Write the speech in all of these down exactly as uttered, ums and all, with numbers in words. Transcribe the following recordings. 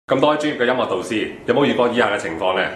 咁多位專業嘅音樂導師，有冇遇過以下嘅情況呢？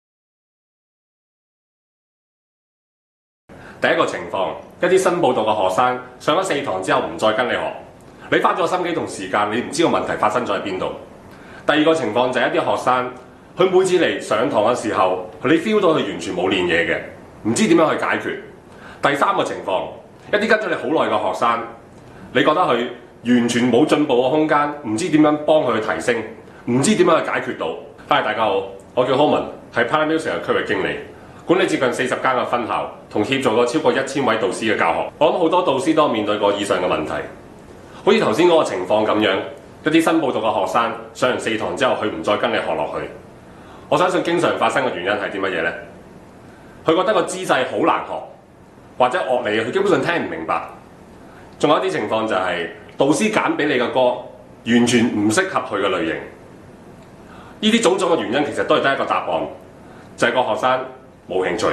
第一個情況，一啲新報到嘅學生上咗四堂之後唔再跟你學，你花咗心機同時間，你唔知道問題發生咗喺邊度。第二個情況就係一啲學生，佢每次嚟上堂嘅時候，你 feel 到佢完全冇練嘢嘅，唔知點樣去解決。第三個情況，一啲跟咗你好耐嘅學生，你覺得佢完全冇進步嘅空間，唔知點樣幫佢去提升，唔知點樣去解決到。Hi， 大家好，我叫 Homan， 係 Planet Music 嘅區域經理，管理接近四十間嘅分校，同協助過超過一千位導師嘅教學。我諗好多導師都有面對過以上嘅問題，好似頭先嗰個情況咁樣，一啲新報讀嘅學生上完四堂之後，佢唔再跟你學落去。我相信經常發生嘅原因係啲乜嘢呢？佢覺得個姿勢好難學，或者樂理佢基本上聽唔明白。仲有一啲情況就係、是、導師揀俾你嘅歌，完全唔適合佢嘅類型。呢啲種種嘅原因其實都係得一個答案，就係、是、個學生冇興趣。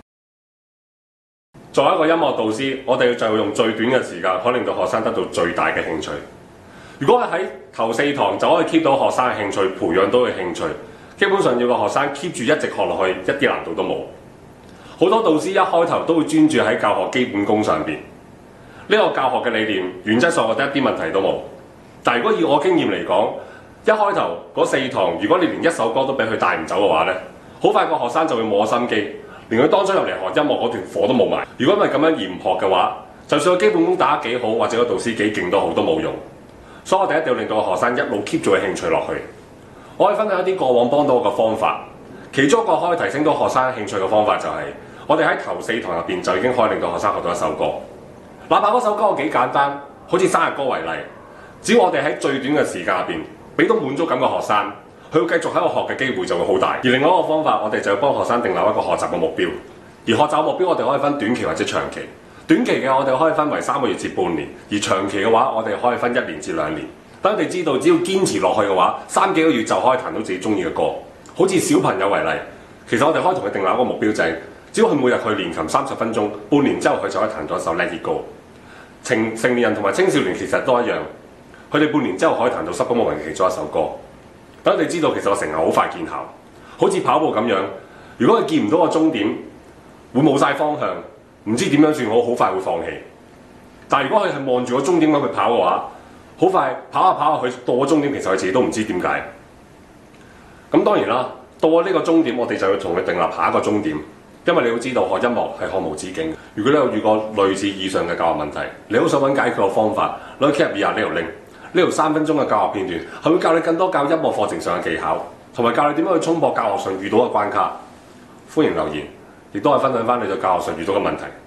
作為一個音樂導師，我哋就要用最短嘅時間，可以令到學生得到最大嘅興趣。如果係喺頭四堂就可以 keep 到學生嘅興趣，培養到佢興趣，基本上要個學生 keep 住一直學落去，一啲難度都冇。好多導師一開頭都會專注喺教學基本功上邊，呢、這個教學嘅理念原則上我覺得一啲問題都冇。但係如果以我經驗嚟講，一開頭嗰四堂，如果你連一首歌都俾佢帶唔走嘅話呢，好快個學生就會冇心機，連佢當初入嚟學音樂嗰團火都冇埋。如果唔係咁樣而唔學嘅話，就算個基本功打得幾好，或者個導師幾勁都好，都冇用。所以我哋一定要令到個學生一路 keep 住嘅興趣落去。我可以分享一啲過往幫到我嘅方法，其中一個可以提升到學生興趣嘅方法就係、是、我哋喺頭四堂入邊就已經可以令到學生學到一首歌，哪怕嗰首歌有幾簡單，好似生日歌為例，只要我哋喺最短嘅時間入邊俾到滿足感嘅學生，佢要繼續喺度學嘅機會就會好大。而另外一個方法，我哋就要幫學生訂立一個學習嘅目標，而學習目標我哋可以分短期或者長期。短期嘅我哋可以分為三個月至半年，而長期嘅話我哋可以分一年至兩年。等佢哋知道，只要堅持落去嘅話，三幾個月就可以彈到自己中意嘅歌。好似小朋友為例，其實我哋可以同佢訂立一個目標，就係只要佢每日去練琴三十分鐘，半年之後佢就可以彈到一首 Let It Go。成成年人同埋青少年其實都一樣，佢哋半年之後可以彈到《濕公無人》其中一首歌。等佢哋知道，其實個成效好快見效。好似跑步咁樣，如果佢見唔到個終點，會冇晒方向，唔知點樣算好，好快會放棄。但係如果佢係望住個終點咁去跑嘅話，好快跑下跑下，佢到咗終點，其實佢自己都唔知點解。咁當然啦，到咗呢個終點，我哋就要同佢訂立下一個終點，因為你要知道學音樂係學無止境。如果你有遇過類似以上嘅教學問題，你好想揾解決嘅方法，你可以 keep 入以下呢條 link，呢條三分鐘嘅教學片段係會教你更多教音樂課程上嘅技巧，同埋教你點樣去衝破教學上遇到嘅關卡。歡迎留言，亦都係分享翻你對教學上遇到嘅問題。